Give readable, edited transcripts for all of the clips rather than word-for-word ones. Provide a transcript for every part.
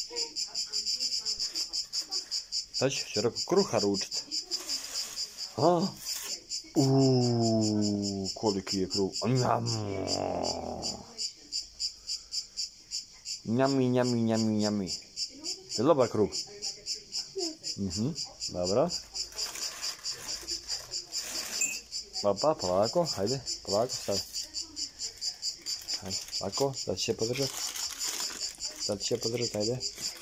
Sad ću roko kruha ručiti. Koliki je kruh. Njami, njami, njami, njami. Je dobar kruh? Dobro. Pa, polako, hajde, polako, stavi. Hajde, ovako, sad će podržati. Hajde.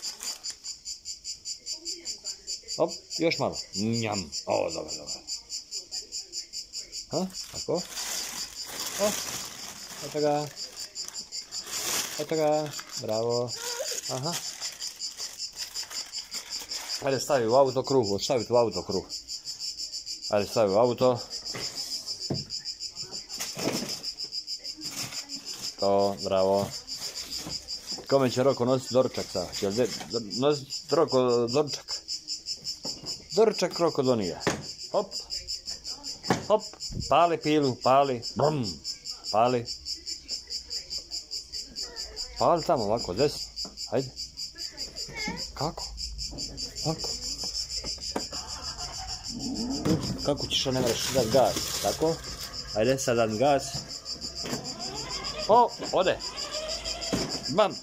Hop, još malo. Njam. Dobro. Tako. Eto ga. Bravo. Aha. Hajde, stavi u auto kruh. Hajde, stavi u auto. To, bravo. Kome će Roko nositi doručak sad? Će li nositi Roko doručak? Doručak Roko donije. Hop. Pali pilu, pali. Brum. Pali. Pali tamo ovako, desno. Hajde. Kako? Kako ćeš, ne moraš dati gas? Tako. Hajde, sad dam gas. Ode. Bam.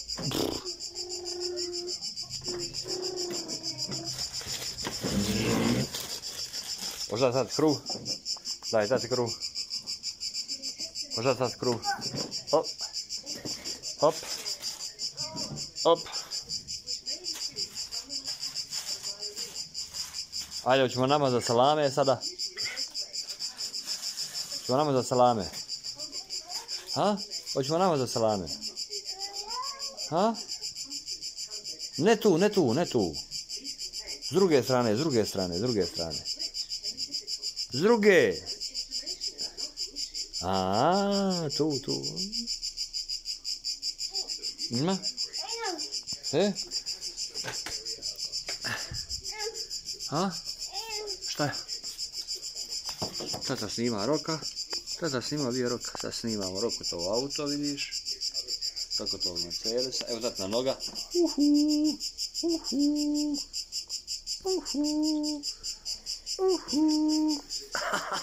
Možda sad kruh. Daj, tati kruh. Možda sad kruh. Hop. Ajde, hoćemo nama za salame sada. Hoćemo nama za salame. Hoćemo nama za salame. Ne tu. S druge strane. S druge. Tu. Ima? Šta je? Tata snima Roka. Sad snimamo Roku to auto, vidiš. Kako to Mercedes. Evo tata noga.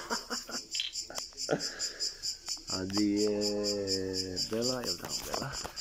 A di je Bela, jel tamo Bela?